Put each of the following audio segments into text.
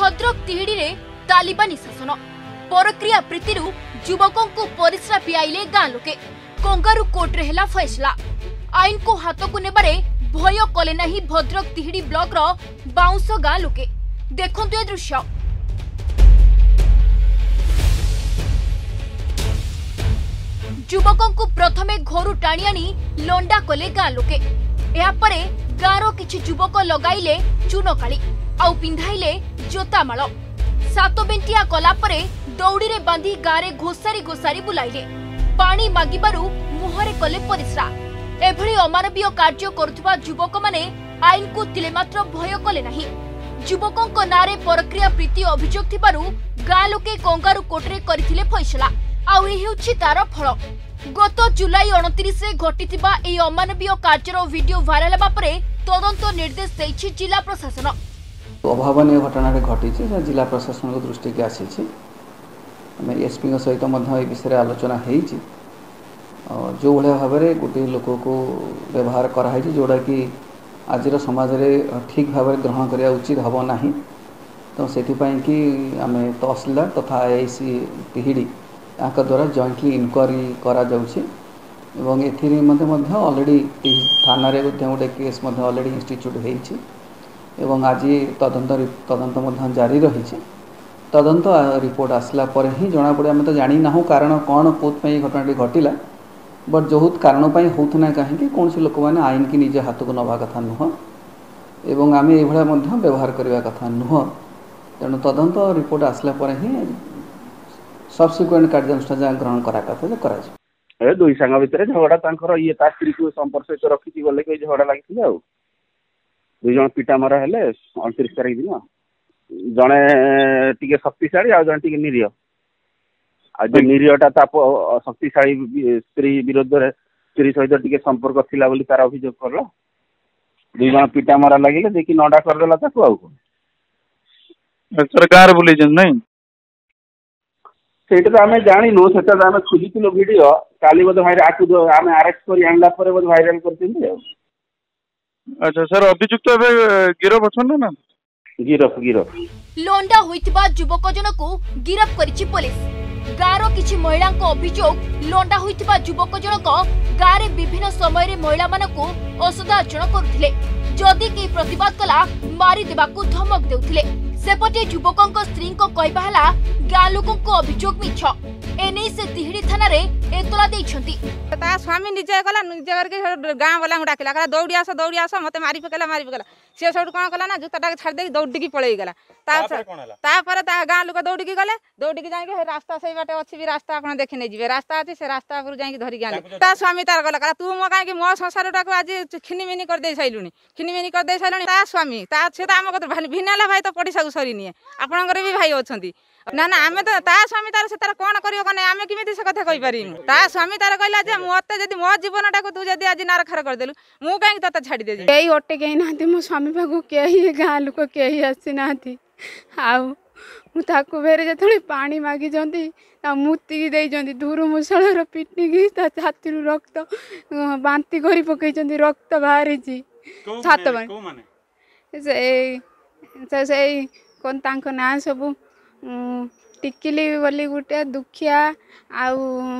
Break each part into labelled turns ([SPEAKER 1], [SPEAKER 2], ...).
[SPEAKER 1] भद्रक तिहिडी रे तालिबानी शासन परक्रिया प्रीतिरु युवकों को परिश्रा पियाइले गाँ लोके कंगारू कोर्ट रे हेला फैसला आईन को हाथ को नेबारे भय कले नहीं भद्रक तिहिडी ब्लॉक रो बाउंस गाँ लोके देखंतु ए दृश्य युवकों को प्रथमे घरु टाणी आनी लंडा कले गाँ लोके यापरे गाँर किछि युवक लगाइले चूनकाली आउ पिंधाइले जोतामाल सात बेंटिया कला परे दौड़ी रे बांधी गारे घोसारी घोसारी बुलाइले पानी मागिबारु मुहरे कले परिश्रा एभली अमानवीय कार्य करुथबा युवक माने आईन को तिले मात्र भय कले नाही युवकों नारे प्रक्रिया प्रीति अभियोग थिबारु गाँ लोके कंगारू कोर्ट रे करिथिले फैसला आउ एही होछि तार फल गत जुलाई 29 रे घटिथिबा एही अमानवीय कार्यर वीडियो भाइराल हेबा परे तदंत निर्देश दैछि जिला प्रशासन
[SPEAKER 2] अभावन घटना घटी जिला प्रशासन को दृष्टि की आसी एसपी सहित विषय आलोचना होती जो भाया भाव में गोटे लोक को व्यवहार कराई जोड़ा कि आज समाज में ठीक भाव में ग्रहण करने उचित हम ना तो से कि आम तहसीलदार तथा आईआईसी तिहिडी यहाँ द्वारा जॉइंटली इनक्वारी करा ऑलरेडी थाना गोटे केस ऑलरेडी इंस्टीट्यूट होती एवं आज तदंत जारी रही तदंत रिपोर्ट आसला पर ही जना पड़े आम तो जानी ना कारण कौन कौन घटना घटला बट जो कारण होना कहीं कौन से लोक मैंने आईन की निज हाथ को नवा कथा नुह एवं आम ये व्यवहार करने कथा नुह तेणु तदंत रिपोर्ट आसला पर ही सब्सिक्वेंट कार्यानुष्ठान जहाँ ग्रहण करा कथा करा
[SPEAKER 3] दुई सांग भितर झगड़ा ये स्त्री को संपर्क सहित रखी गले कई झगड़ा लगी दुई जन पिटा मरा हेले 29 तारीख दिन जड़े टी शक्तिशाली आ जड़े टी निरीह आ जो निरीहटा शक्तिशाली स्त्री विरोध में स्त्री सहित टी संपर्क थिला बोली तार अभियोग करला दुई जन पिटा मरा लगे देखी नडा करदेला ताकू आउ
[SPEAKER 4] सर गार बुले जन नहीं
[SPEAKER 3] सेटा तो आमे जानिनु सेटा तो आमे खोजिथिलो वीडियो काली बोध भाई आकु आमे अरेस्ट करी आनला परे बोध वायरल करथिले
[SPEAKER 4] अच्छा सर अभियुक्त गिरफ अछन ना
[SPEAKER 3] गिरफ
[SPEAKER 1] लोंडा होइतिबा युवक जनकु गिरफ करिछि पुलिस गारो किछि महिला को अभियोग लोंडा होइतिबा युवक जनक गारे विभिन्न समय रे महिला मानकु असदाचरण करुथिले जदि के प्रतिवाद कला मारी देबाकू धमक देउथिले सेपटे युवकों स्त्री को कहबा हला गाँ लोकों को अभियोग मिछ एने से तिहिडी थाना रे एतला देइछंती
[SPEAKER 5] ता स्वामी निजे गला निजे करके गाँ वाला डाकिला कला दौड़ी आस मते मारी पकेला से सब कोन कला ना जुताटा छाड़ दे दौड़ी की पळेई गला तापर ता गाँ लोक दौड़ी की गले दौड़ी की जाई के रास्ता सही बाटे अछि भी रास्ता आपण देखि नै जिवे रास्ता अछि से रास्ता पर जाई के धरि गाँ ता स्वामी तार गला कला तू मो काहे कि मो संसारटा को आज खिनिमिनी कर दे साइलुनी ता स्वामी ता से ता हम को भिनाला भाई तो पडिसा सरी निए आपनकर भी भाई अछंती ना ना आमे तो ता स्वामी तार से तार कोन करियो कने आमे किमिति से कथा कहि पारिमु ता स्वामी तार कहला जे मते जदी मो जीवनटा को तू जदी आज नारखर कर देलु मु काहे तते छाडी दे
[SPEAKER 6] एई ओटे केही नांती मो स्वामी पाखु केही गाँ लोक केही आसी नांती आउ मु ताकू बेरे जतले पानी मागी जंती ता मुती देई जंती दूर मुसळर पिटनी की ता छातीरु रक्त बांती करी पकई जंती रक्त बाहरी जी छात माने से कोन तांको ना सब टिकिली बोली गुटे दुखिया आउ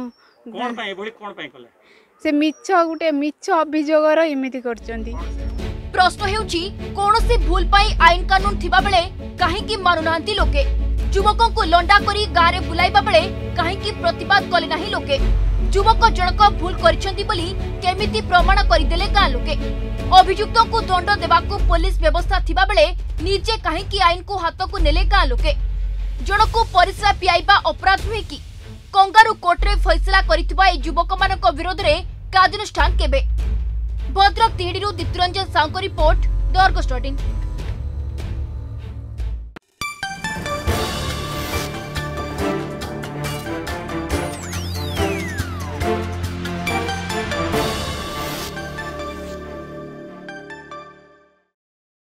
[SPEAKER 6] से मिछ गुटे मिछ अभियोगर इमिति करचंदी
[SPEAKER 1] प्रश्न हेउची कोनोसी भूल पाई आईन कानून थिबा बेले काहे कि मानुनांती लोके युवकों को लंडा करी गारे बुलाइबा बेले काहे कि प्रतिवाद कले नाही लोके युवक जनक भूल करिसंती बोली केमिति प्रमाण करि देले गाँ लोके अभियुक्तों को दंड देबाकू पुलिस व्यवस्था थिबा बेले निजे काहे कि आईन को हाथ को नेले गाँ लोके जनक परिश्रा पियाइबा अपराध हुए कि कंगारू कोर्ट रे फैसला करितबा ए युवक मानक विरोध रे कार्यानुष्ठान केबे भद्रक तिहिडीरू दीप्तिरंजन साउको रिपोर्ट द अर्गस.in